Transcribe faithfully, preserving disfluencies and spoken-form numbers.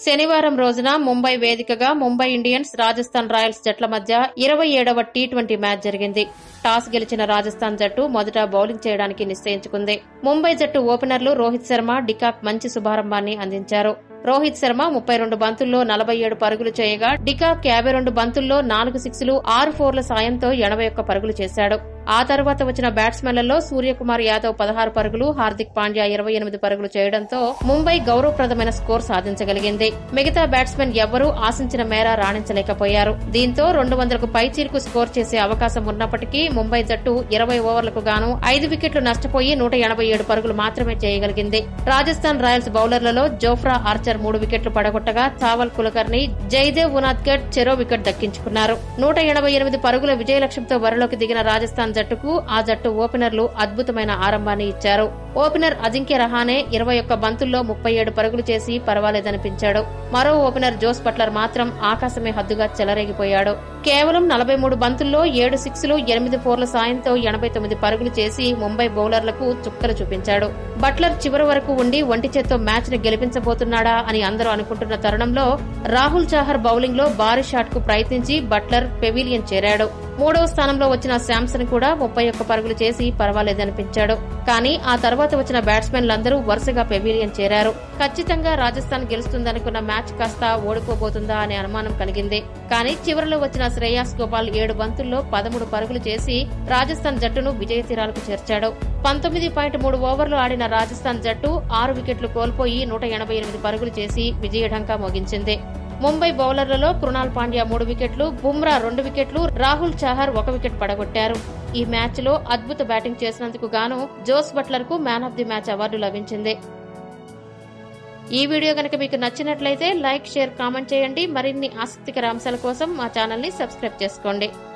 శనివారం రోజున ముంబై వేదికగా ముంబై ఇండియన్స్ రాజస్థాన్ రాయల్స్ జట్ల మధ్య ఇరవై ఏడవ టీ ట్వంటీ మ్యాచ్ జరిగింది. టాస్ గెలిచిన రాజస్థాన్ జట్టు మొదట బౌలింగ్ చేయడానికి నిశ్చయించుకుంది. ముంబై జట్టు ఓపెనర్లు రోహిత్ శర్మ, డికాక్ మంచి శుభారంభాన్ని అందించారు. రోహిత్ శర్మ ముప్పై రెండు బంతుల్లో నలభై ఏడు పరుగులు చేయగా డికాక్ యాభై రెండు బంతుల్లో నాలుగు సిక్స్లు ఆరు ఫోర్ల సాయంతో ఎనభై ఒక్క పరుగులు చేశాడు. ఆ తర్వాత వచ్చిన బ్యాట్స్మెన్లలో సూర్యకుమార్ యాదవ్ పదహారు పరుగులు, హార్దిక్ పాండ్యా ఇరవై ఎనిమిది పరుగులు చేయడంతో ముంబై గౌరవప్రదమైన స్కోర్ సాధించగలిగింది. మిగతా బ్యాట్స్మెన్ ఎవ్వరూ ఆశించిన మేర రాణించలేకపోయారు. దీంతో రెండు వందలకు పైచీలకు స్కోర్ చేసే అవకాశం ఉన్నప్పటికీ ముంబై జట్టు ఇరవై ఓవర్లకు గాను ఐదు వికెట్లు నష్టపోయి నూట ఎనభై ఏడు పరుగులు మాత్రమే చేయగలిగింది. రాజస్థాన్ రాయల్స్ బౌలర్లలో జోఫ్రా ఆర్చర్ మూడు వికెట్లు పడగొట్టగా చావల్ కులకర్ణి, జయదేవ్ ఉనాద్కట్ చెరో వికెట్ దక్కించుకున్నారు. నూట ఎనభై ఎనిమిది పరుగుల విజయ లక్ష్యంతో బరిలోకి దిగిన రాజస్థాన్ జట్టుకు ఆ జట్టు ఓపెనర్లు అద్భుతమైన ఆరంభాన్ని ఇచ్చారు. ఓపెనర్ అజింక్య రహానే ఇరవై ఒక్క బంతుల్లో ముప్పై ఏడు పరుగులు చేసి పర్వాలేదనిపించాడు. మరో ఓపెనర్ జోస్ బట్లర్ మాత్రం ఆకాశమే హద్దుగా చెలరేగిపోయాడు. కేవలం నలభై మూడు బంతుల్లో ఏడు సిక్స్లు, ఎనిమిది ఫోర్ల సాయంతో ఎనభై తొమ్మిది పరుగులు చేసి ముంబై బౌలర్లకు చుక్కలు చూపించాడు. బట్లర్ చివరి వరకు ఉండి ఒంటి చేత్తో మ్యాచ్ ని గెలిపించబోతున్నాడా అని అందరూ అనుకుంటున్న తరుణంలో రాహుల్ చాహర్ బౌలింగ్ లో భారీ షాట్ కు ప్రయత్నించి బట్లర్ పెవిలియన్ చేరాడు. మూడవ స్థానంలో వచ్చిన శాంసన్ కూడా ముప్పై ఒక్క పరుగులు చేసి పర్వాలేదనిపించాడు. కానీ ఆ తర్వాత వచ్చిన బ్యాట్స్మెన్లందరూ వరుసగా పెవిలియన్ చేరారు. ఖచ్చితంగా రాజస్థాన్ గెలుస్తుందనుకున్న మ్యాచ్ కాస్త ఓడిపోబోతుందా అనే అనుమానం కలిగింది. కానీ చివరిలో వచ్చిన శ్రేయాస్ గోపాల్ ఏడు బంతుల్లో పదమూడు పరుగులు చేసి రాజస్థాన్ జట్టును విజయ తీరాలకు చేర్చాడు. పంతొమ్మిది పాయింట్ మూడు ఓవర్లు ఆడిన రాజస్థాన్ జట్టు ఆరు వికెట్లు కోల్పోయి నూట ఎనభై ఎనిమిది పరుగులు చేసి విజయఢంకా మోగించింది. ముంబై బౌలర్లలో కృణాల్ పాండ్యా మూడు వికెట్లు, బుమ్రా రెండు వికెట్లు, రాహుల్ చాహర్ ఒక వికెట్ పడగొట్టారు. ఈ మ్యాచ్ లో అద్భుత బ్యాటింగ్ చేసినందుకు గాను జోస్ బట్లర్ కు man of the match award లభించింది. ఈ వీడియో గనక మీకు నచ్చినట్లయితే లైక్, షేర్, కామెంట్ చేయండి. మరిన్ని ఆసక్తికర అంశాల కోసం మా ఛానల్ ని సబ్స్క్రైబ్ చేసుకోండి.